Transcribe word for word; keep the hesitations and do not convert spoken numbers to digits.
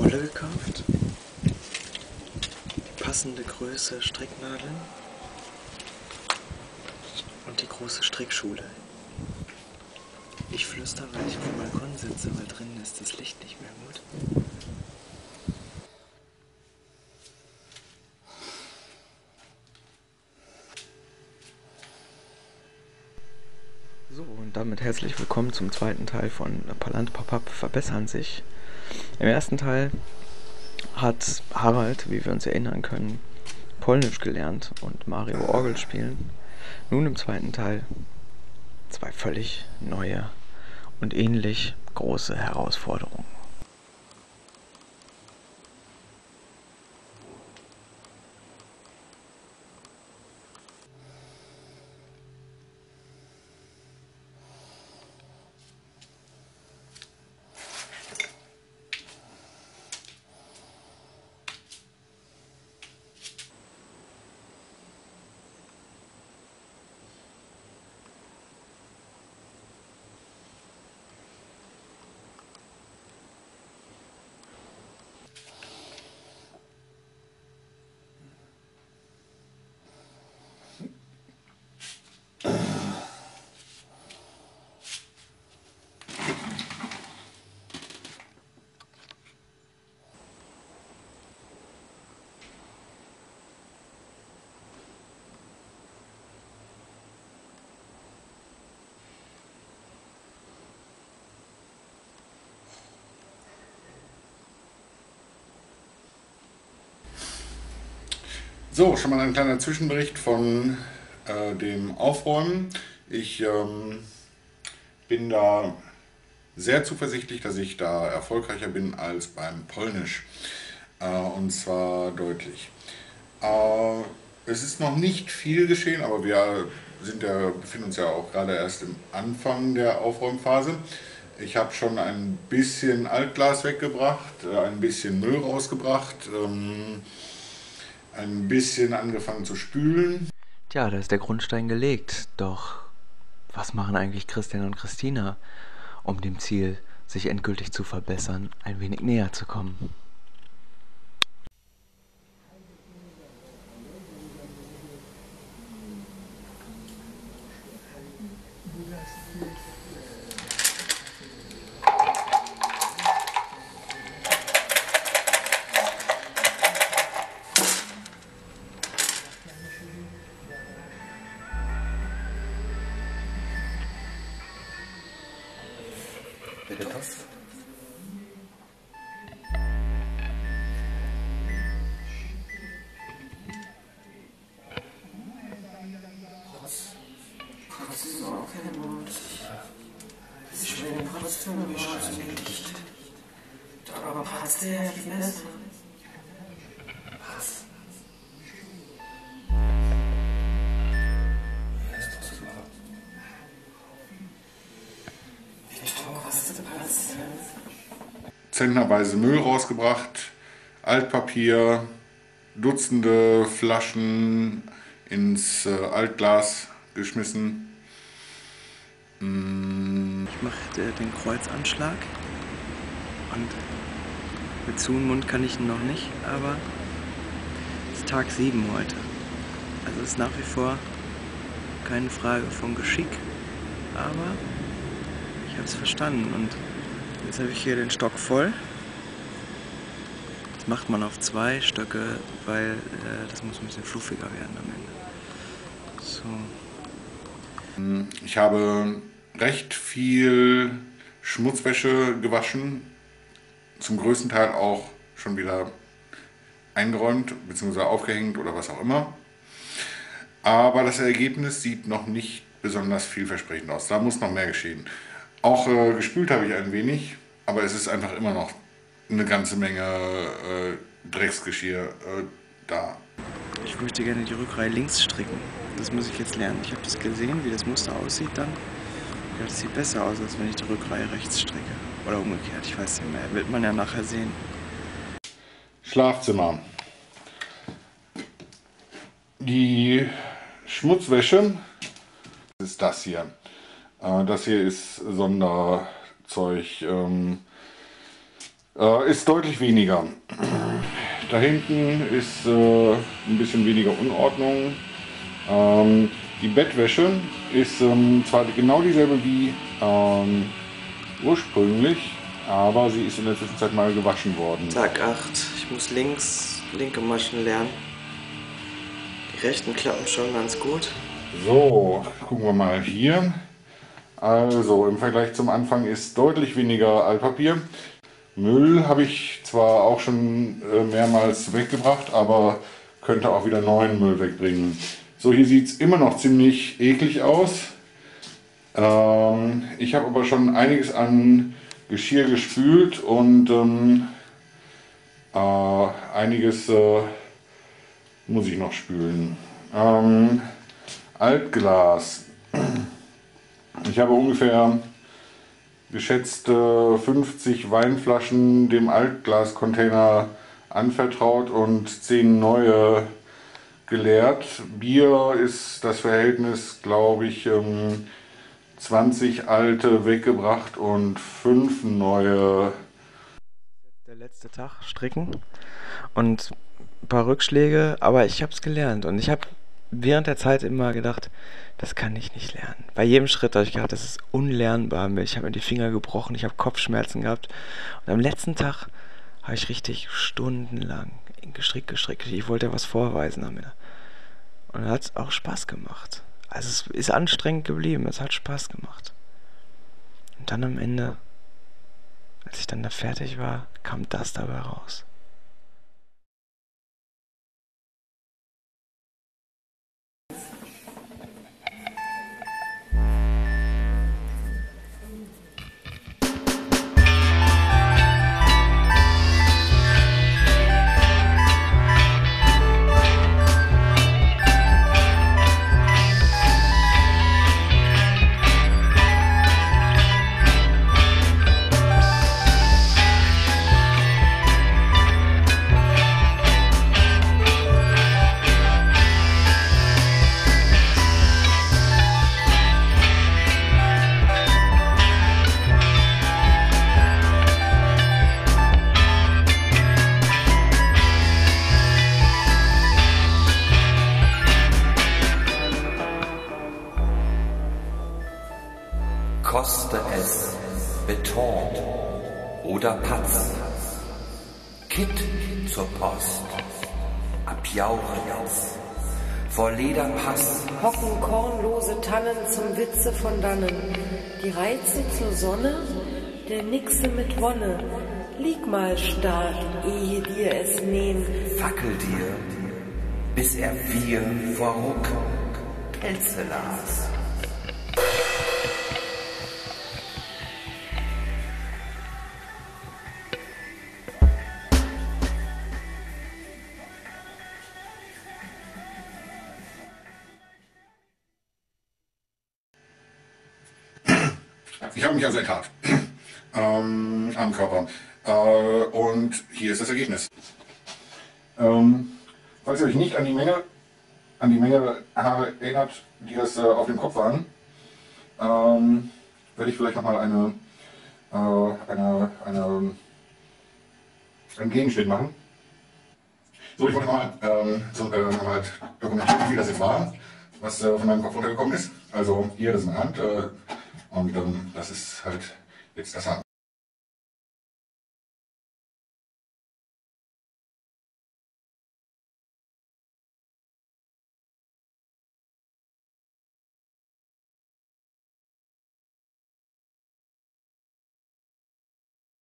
Wolle gekauft, passende Größe Stricknadeln und die große Strickschule. Ich flüster, weil ich auf dem Balkon sitze, weil drinnen ist das Licht nicht mehr gut. So, und damit herzlich willkommen zum zweiten Teil von Palante Pop-Up verbessern sich. Im ersten Teil hat Harald, wie wir uns erinnern können, Polnisch gelernt und Mario Orgel spielen. Nun im zweiten Teil zwei völlig neue und ähnlich große Herausforderungen. So, schon mal ein kleiner Zwischenbericht von äh, dem Aufräumen. Ich ähm, bin da sehr zuversichtlich, dass ich da erfolgreicher bin als beim Polnisch. Äh, und zwar deutlich. Äh, es ist noch nicht viel geschehen, aber wir sind ja, befinden uns ja auch gerade erst im Anfang der Aufräumphase. Ich habe schon ein bisschen Altglas weggebracht, ein bisschen Müll rausgebracht, ähm, ein bisschen angefangen zu spülen. Tja, da ist der Grundstein gelegt. Doch was machen eigentlich Christian und Christina, um dem Ziel, sich endgültig zu verbessern, ein wenig näher zu kommen? Bitte das? Kotz ist auch kein Mund. Ich schwöre trotzdem, wie scheiße nicht. Doch aber passt der ja viel besser. Pass. Ja, ist doch super. Wie teuer kostet der Pass? Zentnerweise Müll rausgebracht, Altpapier, Dutzende Flaschen ins äh, Altglas geschmissen. Mm. Ich mache äh, den Kreuzanschlag und mit zu und Mund kann ich ihn noch nicht, aber es ist Tag sieben heute. Also es ist nach wie vor keine Frage von Geschick, aber ich habe es verstanden und jetzt habe ich hier den Stock voll. Das macht man auf zwei Stöcke, weil äh, das muss ein bisschen fluffiger werden am Ende. So. Ich habe recht viel Schmutzwäsche gewaschen, zum größten Teil auch schon wieder eingeräumt bzw. aufgehängt oder was auch immer. Aber das Ergebnis sieht noch nicht besonders vielversprechend aus. Da muss noch mehr geschehen. Auch äh, gespült habe ich ein wenig, aber es ist einfach immer noch eine ganze Menge äh, Drecksgeschirr äh, da. Ich möchte gerne die Rückreihe links stricken. Das muss ich jetzt lernen. Ich habe das gesehen, wie das Muster aussieht dann. Ja, das sieht besser aus, als wenn ich die Rückreihe rechts stricke. Oder umgekehrt, ich weiß nicht mehr. Wird man ja nachher sehen. Schlafzimmer. Die Schmutzwäsche ist das hier. Das hier ist Sonderzeug. Äh, ist deutlich weniger. Da hinten ist äh, ein bisschen weniger Unordnung. Ähm, die Bettwäsche ist ähm, zwar genau dieselbe wie ähm, ursprünglich, aber sie ist in der Zwischenzeit mal gewaschen worden. Tag acht. Ich muss links, linke Maschen lernen. Die rechten klappen schon ganz gut. So, gucken wir mal hier. Also im Vergleich zum Anfang ist deutlich weniger Altpapier. Müll habe ich zwar auch schon äh, mehrmals weggebracht, aber könnte auch wieder neuen Müll wegbringen. So, hier sieht es immer noch ziemlich eklig aus. Ähm, ich habe aber schon einiges an Geschirr gespült und ähm, äh, einiges äh, muss ich noch spülen. Ähm, Altglas. Ich habe ungefähr geschätzt äh, fünfzig Weinflaschen dem Altglascontainer anvertraut und zehn neue geleert. Bier ist das Verhältnis, glaube ich, ähm, zwanzig alte weggebracht und fünf neue. Der letzte Tag stricken und ein paar Rückschläge, aber ich habe es gelernt und ich habe während der Zeit immer gedacht, das kann ich nicht lernen. Bei jedem Schritt habe ich gedacht, das ist unlernbar. Ich habe mir die Finger gebrochen, ich habe Kopfschmerzen gehabt und am letzten Tag habe ich richtig stundenlang gestrickt, gestrickt. Ich wollte ja was vorweisen am Ende. Und dann hat es auch Spaß gemacht. Also es ist anstrengend geblieben, es hat Spaß gemacht. Und dann am Ende, als ich dann da fertig war, kam das dabei raus. Koste es Beton oder Patz, Kitt zur Post, abjaure jetzt, vor Lederpass, Hocken kornlose Tannen zum Witze von dannen, die Reize zur Sonne, der Nixe mit Wonne, lieg mal stark, ehe dir es nehm, fackel dir, bis er wir vor Ruck Pelze las. Ich habe mich also enthaart ähm, am Körper äh, und hier ist das Ergebnis. Ähm, falls ihr euch nicht an die Menge, an die Menge Haare erinnert, die das äh, auf dem Kopf waren, ähm, werde ich vielleicht nochmal eine, äh, eine, eine, einen Gegenschnitt machen. So, ich wollte mal, ähm, so, äh, mal dokumentieren, wie das jetzt war, was äh, von meinem Kopf runtergekommen ist. Also hier, das ist meine Hand. Äh, Und ähm, das ist halt jetzt das Haar.